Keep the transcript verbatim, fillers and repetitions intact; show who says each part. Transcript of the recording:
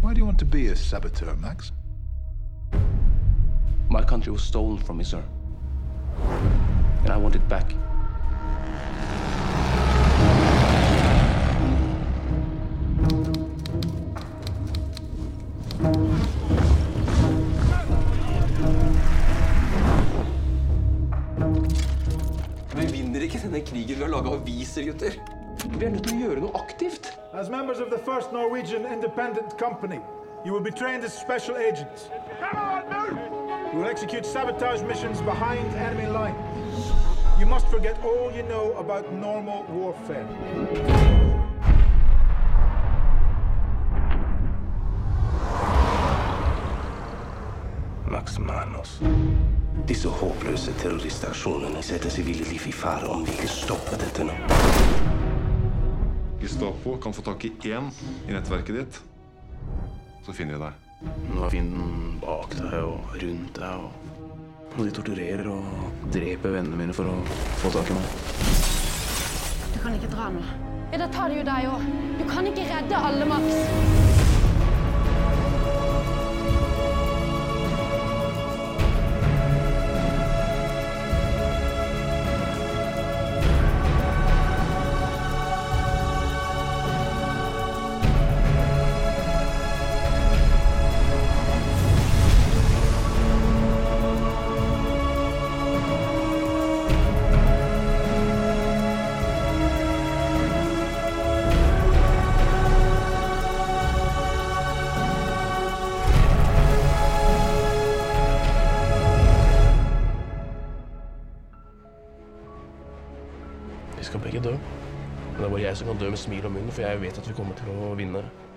Speaker 1: Why do you want to be a saboteur, Max?
Speaker 2: My country was stolen from me, sir. And I want it back.
Speaker 3: Vi vinner ikke denne krigen ved å lage aviser, gutter. Vi er nødt til å gjøre noe aktivt.
Speaker 4: As members of the first Norwegian independent company, you will be trained as special agents. Come on, move! You will execute sabotage missions behind enemy lines. You must forget all you know about normal warfare.
Speaker 2: Max Manus. Disse håpløse terroristaksjonene setter sivile liv i fare om vi ikke stopper dette nå.
Speaker 5: Gestapo kan få tak i én i nettverket ditt, så finner de deg.
Speaker 2: Nå er fienden bak deg og rundt deg, og, og de torturerer og dreper vennene mine for å få tak i meg.
Speaker 6: Du kan ikke dra nå. Ja, da tar det jo deg også. Du kan ikke redde alle, Max.
Speaker 2: Vi skal begge dø. Men det er bare jeg som kan dø med smil om munnen, for jeg vet at vi kommer til å vinne.